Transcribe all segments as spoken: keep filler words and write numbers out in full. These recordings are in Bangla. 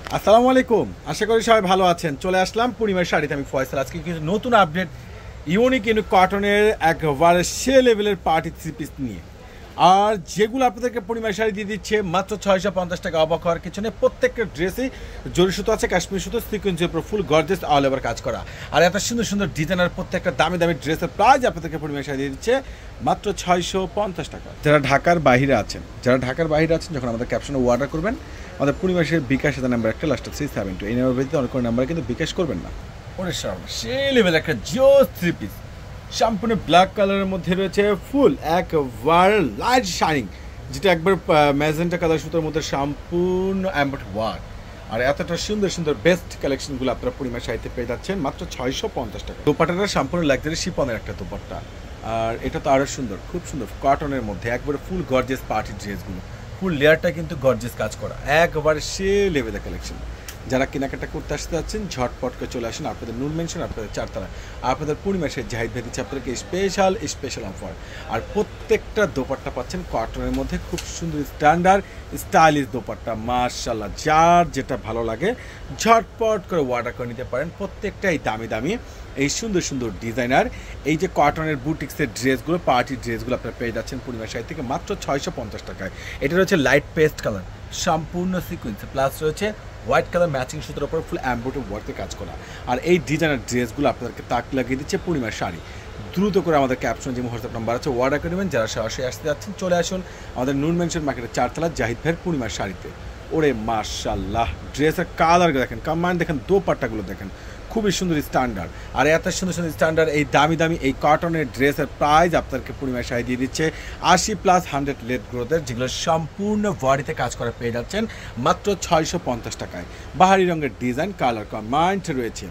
আসসালামু আলাইকুম, আশা করি সবাই ভালো আছেন। চলে আসলাম পূর্ণিমার শাড়িতে। আমি ফয়সাল। আজকে কিছু নতুন আপডেট, ইউনিক ইউনিক কটনের একবারে সে লেভেলের পার্টি থ্রি পিস নিয়ে, আর যেগুলো আপনাদেরকে পূর্ণিমার শাড়ি দিয়ে দিচ্ছে মাত্র ছয়শো পঞ্চাশ টাকা। অবাক হওয়ার কিছু নেই, প্রত্যেকটা ড্রেসেই জরি সুতো আছে, কাশ্মীর সুতো, সিকোয়েন্সের উপর ফুল গর্জিয়াস অল ওভার কাজ করা, আর এত সুন্দর সুন্দর ডিজাইনার প্রত্যেকটা দামি দামি ড্রেসের প্রাইস আপনাদেরকে পূর্ণিমার শাড়ি দিয়ে দিচ্ছে মাত্র ছয়শো পঞ্চাশ টাকা। যারা ঢাকার বাইরে আছেন যারা ঢাকার বাইরে আছেন যখন আমাদের ক্যাপশনে অর্ডার করবেন, আমাদের পূর্ণিমাসের বিকাশ নাম্বার একটা লাস্ট থ্রি সেভেন টু, এই নাম্বার ব্যতীত অনেক কোনো নাম্বারে কিন্তু বিকাশ করবেন না। ওরে সেই লেভেল একটা জোস থ্রি পিস, সম্পূর্ণ ব্ল্যাক কালারের মধ্যে রয়েছে ফুল একবার লাইট শাইনিং, যেটা একবার ম্যাজেন্টা কালার সুতোর মধ্যে সম্পূর্ণ অ্যাম্বট ওয়ার্ক, আর এতটা সুন্দর সুন্দর বেস্ট কালেকশনগুলো আপনারা পূর্ণিমা শাড়িতে পেয়ে যাচ্ছেন মাত্র ছয়শো পঞ্চাশ টাকা। দোপাট্টাটা সম্পূর্ণ লাক্সারি শিপনের একটা দোপাট্টা, আর এটা তো আরও সুন্দর, খুব সুন্দর কটনের মধ্যে একবারে ফুল গর্জিয়াস পার্টি ড্রেসগুলো, ফুল লেয়ারটা কিন্তু গর্জিয়াস কাজ করা, একবারে সে লেভেলের কালেকশন। যারা কেনাকাটা করতে আসতে যাচ্ছেন ঝটপট করে চলে আসেন আপনাদের নুন মেনশন, আপনাদের চারতলা, আপনাদের পূর্ণিমাসের জাহিদ ভাই দিচ্ছে আপনাদেরকে স্পেশাল স্পেশাল অফার। আর প্রত্যেকটা দোপাট্টা পাচ্ছেন কটনের মধ্যে, খুব সুন্দর স্ট্যান্ডার্ড স্টাইলিশ দোপাট্টা। মাশাআল্লাহ, যার যেটা ভালো লাগে ঝটপট করে অর্ডার করে নিতে পারেন। প্রত্যেকটাই দামি দামি এই সুন্দর সুন্দর ডিজাইনার এই যে কটনের বুটিক্সের ড্রেসগুলো, পার্টি ড্রেসগুলো আপনারা পেয়ে যাচ্ছেন পূর্ণিমা শাড়ি থেকে মাত্র ছয়শো পঞ্চাশ টাকায়। এটা রয়েছে লাইট পেস্ট কালার, সম্পূর্ণ সিকুয়েন্স, প্লাস রয়েছে হোয়াইট কালার ম্যাচিং সুতোর উপর ফুল অ্যাম্বোটেড ওয়ার্কে কাজ করা, আর এই ডিজাইনার ড্রেসগুলো আপনাদেরকে তাক লাগিয়ে দিচ্ছে পূর্ণিমার শাড়ি। দ্রুত করে আমাদের ক্যাপশন যে হোয়াটসঅ্যাপ নাম্বার আছে অর্ডার করে নেবেন। যারা সরাসরি আসতে যাচ্ছেন চলে আসুন আমাদের নুন মেনশন মার্কেটের চারতলা জাহিদ ভাইয়ের পূর্ণিমার শাড়িতে। ওরে মাশাআল্লাহ, ড্রেসের কালার দেখেন, কম্বাইন দেখেন, দোপাট্টাগুলো দেখেন, খুবই সুন্দর স্ট্যান্ডার্ড, আর এত সুন্দর সুন্দর স্ট্যান্ডার্ড এই দামি দামি এই কটনের ড্রেসের প্রাইস আপনাদেরকে পূর্ণিমার শাড়ি দিয়ে দিচ্ছে আশি প্লাস হান্ড্রেড লেট গ্রোথের, যেগুলো সম্পূর্ণ বডিতে কাজ করে পেয়ে যাচ্ছেন মাত্র ছয়শো পঞ্চাশ টাকায়। বাহারি রঙের ডিজাইন কালার কম্বাইন্ড রয়েছে।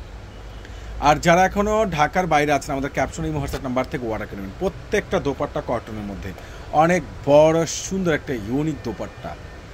আর যারা এখনও ঢাকার বাইরে আছেন আমাদের ক্যাপশন এই হোয়াটসঅ্যাপ নাম্বার থেকে অর্ডার করে নেবেন। প্রত্যেকটা দোপাট্টা কটনের মধ্যে, অনেক বড় সুন্দর একটা ইউনিক দোপাট্টা।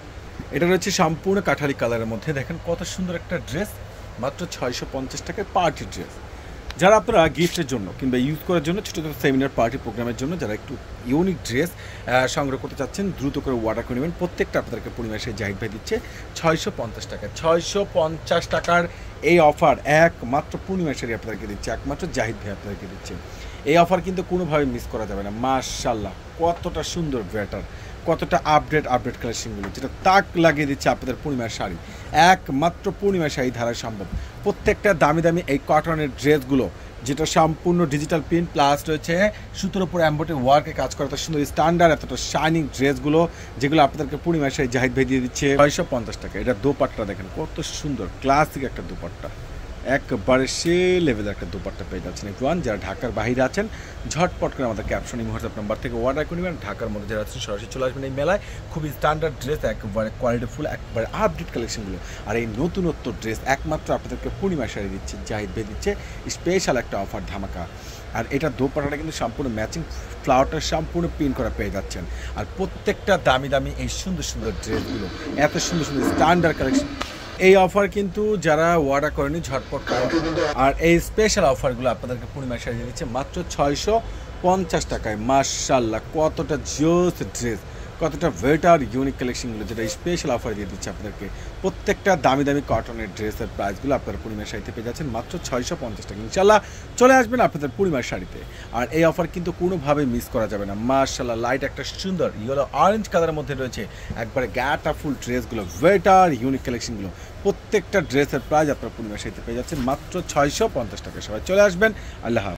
এটা রয়েছে সম্পূর্ণ কাঠালি কালারের মধ্যে, দেখেন কত সুন্দর একটা ড্রেস, মাত্র ছয়শো পঞ্চাশ টাকায় পার্টি ড্রেস। যারা আপনারা গিফটের জন্য কিংবা ইউজ করার জন্য ছোটো ছোটো সেমিনার পার্টি প্রোগ্রামের জন্য যারা একটু ইউনিক ড্রেস সংগ্রহ করতে চাচ্ছেন দ্রুত করে অর্ডার করে নেবেন। প্রত্যেকটা আপনাদেরকে পূর্ণিমার সেই জাহিদ ভাই দিচ্ছে ছয়শো পঞ্চাশ টাকা। ছয়শো পঞ্চাশ টাকার এই অফার একমাত্র পূর্ণিমার শাড়ি আপনাদেরকে দিচ্ছে, একমাত্র জাহিদ ভাই আপনাদেরকে দিচ্ছে। এই অফার কিন্তু কোনোভাবে মিস করা যাবে না। মাশাআল্লাহ, কতটা সুন্দর ব্যাটার, কতটা আপডেট আপডেট কালেকশনগুলো, যেটা তাক লাগিয়ে দিচ্ছে আপনাদের পূর্ণিমার শাড়ি, একমাত্র পূর্ণিমার শাড়ি ধারা সম্ভব। প্রত্যেকটা দামি দামি এই কটনের ড্রেসগুলো, যেটা সম্পূর্ণ ডিজিটাল প্রিন্ট প্লাস রয়েছে সুতোর উপর অ্যাম্বোটেড ওয়ার্কে কাজ করা, এত সুন্দর স্ট্যান্ডার্ড এতটা শাইনিং ড্রেসগুলো, যেগুলো আপনাদেরকে পূর্ণিমার শাড়ি জাহিদ ভাই দিয়ে দিচ্ছে ছয়শো পঞ্চাশ টাকা। এটা দোপাট্টা দেখেন কত সুন্দর, ক্লাসিক একটা দোপাট্টা, একবারে সে লেভেলের একটা দোপাট্টা পেয়ে যাচ্ছেন। এভরিওয়ান যারা ঢাকার বাইরে আছেন ঝটপট করে আমাদের ক্যাপশন এই হোয়াটসঅ্যাপ নাম্বার থেকে অর্ডার করে নেবেন। ঢাকার মধ্যে যারা আছেন সরাসরি চলে আসবেন এই মেলায়। খুবই স্ট্যান্ডার্ড ড্রেস, একবারে কোয়ালিটিফুল, একবারে আপডেট কালেকশনগুলো, আর এই নতুনত্ব ড্রেস একমাত্র আপনাদেরকে পূর্ণিমা শাড়ি দিচ্ছে, জাহিদ ভাই দিচ্ছে স্পেশাল একটা অফার ধামাকা। আর এটা দোপাট্টাটা কিন্তু সম্পূর্ণ ম্যাচিং, ফ্লাওয়ারটা সম্পূর্ণ প্রিন্ট করা পেয়ে যাচ্ছেন। আর প্রত্যেকটা দামি দামি এই সুন্দর সুন্দর ড্রেসগুলো, এত সুন্দর সুন্দর স্ট্যান্ডার্ড কালেকশন, এই অফার কিন্তু যারা অর্ডার করেনি ঝটপট করে। আর এই স্পেশাল অফারগুলো আপনাদেরকে পূর্ণিমা শাড়ি দিচ্ছে মাত্র ছয়শো পঞ্চাশ টাকায়। মাশাআল্লাহ, কতটা জোস ড্রেস, কতটা বেটার ইউনিক কালেকশনগুলো, যেটা স্পেশাল অফার দিয়ে দিচ্ছে আপনাদেরকে। প্রত্যেকটা দামি দামি কটনের ড্রেসের প্রাইসগুলো আপনারা পূর্ণিমার শাড়িতে পেয়ে যাচ্ছেন মাত্র ছয়শো পঞ্চাশ টাকা। ইনশাল্লাহ চলে আসবেন আপনাদের পূর্ণিমার শাড়িতে, আর এই অফার কিন্তু কোনোভাবে মিস করা যাবে না। মাশাআল্লাহ, লাইট একটা সুন্দর ইয়েলো অরেঞ্জ কালারের মধ্যে রয়েছে একবারে গ্যাটা ফুল ড্রেসগুলো, বেটার ইউনিক কালেকশনগুলো। প্রত্যেকটা ড্রেসের প্রাইস আপনারা পূর্ণিমার শাড়িতে পেয়ে যাচ্ছেন মাত্র ছয়শো পঞ্চাশ টাকা। সবাই চলে আসবেন। আল্লাহ।